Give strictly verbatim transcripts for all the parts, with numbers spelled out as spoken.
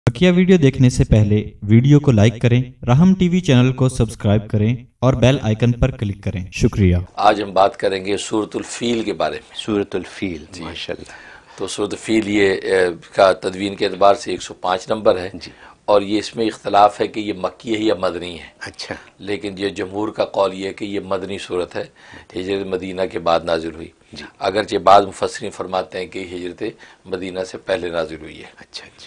बकिया video देखने से पहले वीडियो को लाइक करें, राहम टीवी चैनल को सब्सक्राइब करें और बेल आइकन पर क्लिक करें। शुक्रिया। आज हम बात करेंगे सूरतुल फील के बारे में। सूरतुल फील, माशाल्लाह। तो सूरतुल फील ये ए, का तदवीन के एतबार से एक सौ पाँच नंबर है जी। और ये इसमें इख्तलाफ है कि ये मक्की है या मदनी है। अच्छा। लेकिन ये जमहूर का कौल ये है कि ये मदनी सूरत है, हिजरत मदीना के बाद नाजिल हुई। अगरचे बाद मुफस्सिरीन फरमाते हैं कि हिजरत मदीना से पहले नाजिल हुई है। अच्छा अच्छा।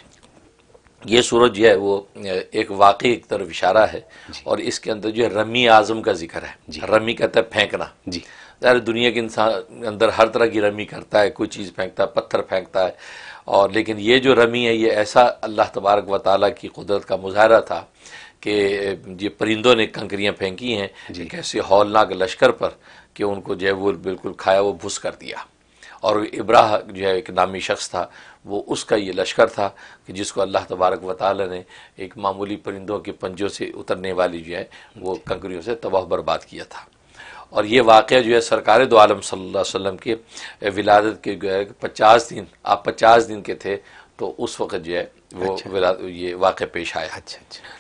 ये सूरत जो है वो एक वाक़ई की तरफ इशारा है और इसके अंदर जो है रमी आज़म का जिक्र है। रमी कहता है फेंकना जी। ज़ाहिर दुनिया के इंसान अंदर हर तरह की रमी करता है, कोई चीज़ फेंकता है, पत्थर फेंकता है, और लेकिन ये जो रमी है ये ऐसा अल्लाह तबारक व तआला की कुदरत का मुज़ाहरा था कि ये परिंदों ने कंकरियाँ फेंकी हैं एक ऐसे हौलनाक लश्कर पर कि उनको जो है वो बिल्कुल खाया वो भुस कर दिया। और इब्राह जो है एक नामी शख्स था, वो उसका ये लश्कर था कि जिसको अल्लाह तबारक व तआला ने एक मामूली परिंदों के पंजों से उतरने वाली जो है वो कंकरियों से तबाह बर्बाद किया था। और ये वाक़या जो है सरकार दो आलम सल्लल्लाहु अलैहि वसल्लम के विलादत के जो है पचास दिन आप पचास दिन के थे तो उस वक़्त जो है वो अच्छा। ये वाक़या पेश आया। अच्छा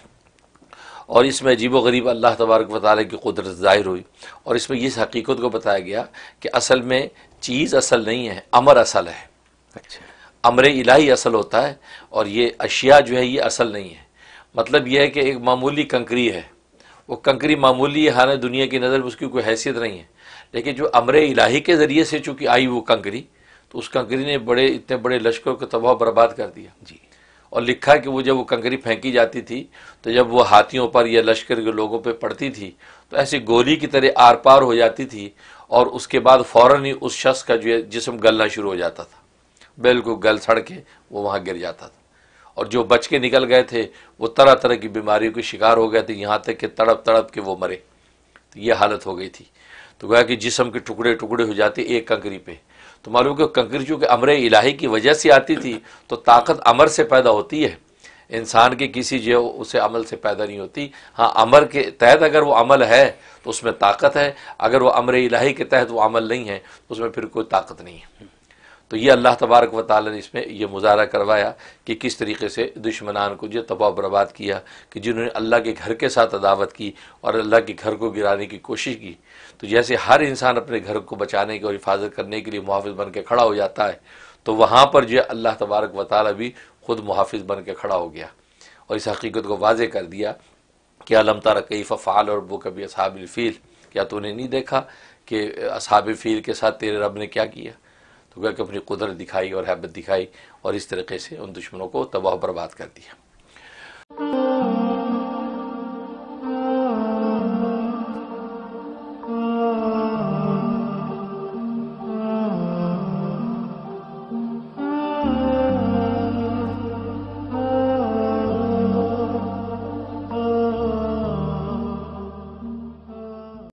अच्छा। और इसमें अजीब व गरीब अल्लाह तबारक व तआला की कुदरत ज़ाहिर हुई और इसमें इस हकीकत को बताया गया कि असल में चीज़ असल नहीं है, अमर असल है। अच्छा। अमर इलाही असल होता है और ये अशिया जो है ये असल नहीं है। मतलब ये है कि एक मामूली कंकरी है, वो कंकरी मामूली है, हालांकि दुनिया की नज़र में उसकी कोई हैसियत नहीं है, लेकिन जो अमर इलाही के ज़रिए से चूँकि आई वो कंकरी, तो उस कंकरी ने बड़े इतने बड़े लश्करों को तबाह बर्बाद कर दिया जी। और लिखा कि वो जब वो कंकरी फेंकी जाती थी तो जब वो हाथियों पर या लश्कर के लोगों पर पड़ती थी तो ऐसी गोली की तरह आर पार हो जाती थी और उसके बाद फ़ौरन ही उस शख्स का जो है जिस्म गलना शुरू हो जाता था, बिल्कुल गल सड़ के वो वहाँ गिर जाता था। और जो बच के निकल गए थे वो तरह तरह की बीमारियों के शिकार हो गए थे, यहाँ तक कि तड़प तड़प के वो मरे। तो ये हालत हो गई थी। तो कहा कि जिस्म के टुकड़े टुकड़े हो जाते एक कंकरी पे। तो मालूम कि कंकरी चूँकि अमर इलाही की वजह से आती थी तो ताकत अमर से पैदा होती है, इंसान के किसी जो उसे अमल से पैदा नहीं होती। हाँ, अमर के तहत अगर वो अमल है तो उसमें ताकत है, अगर वो अमर इलाही के तहत वो अमल नहीं है तो उसमें फिर कोई ताकत नहीं है। तो ये अल्लाह तबारक व तआला ने इसमें ये मुज़ाहरा करवाया कि किस तरीके से दुश्मनान को जो तबाह बर्बाद किया, कि जिन्होंने अल्लाह के घर के साथ अदावत की और अल्लाह के घर को गिराने की कोशिश की। तो जैसे हर इंसान अपने घर को बचाने की और हिफाजत करने के लिए मुहाफ़िज़ बन के खड़ा हो जाता है, तो वहाँ पर जो अल्लाह तबारक व तआला भी ख़ुद मुहाफ़िज़ बन के खड़ा हो गया और इस हकीकत को वाज़े कर दिया कि अलम तरा कैफ़ फ़अल रब्बुका बि अस्हाबिल फ़ील, क्या तूने नहीं देखा कि अस्हाब फ़ील के साथ तेरे रब ने क्या किया। तो क्या कि अपनी कुदरत दिखाई और हैबत दिखाई और इस तरीके से उन दुश्मनों को तबाह बर्बाद कर दिया।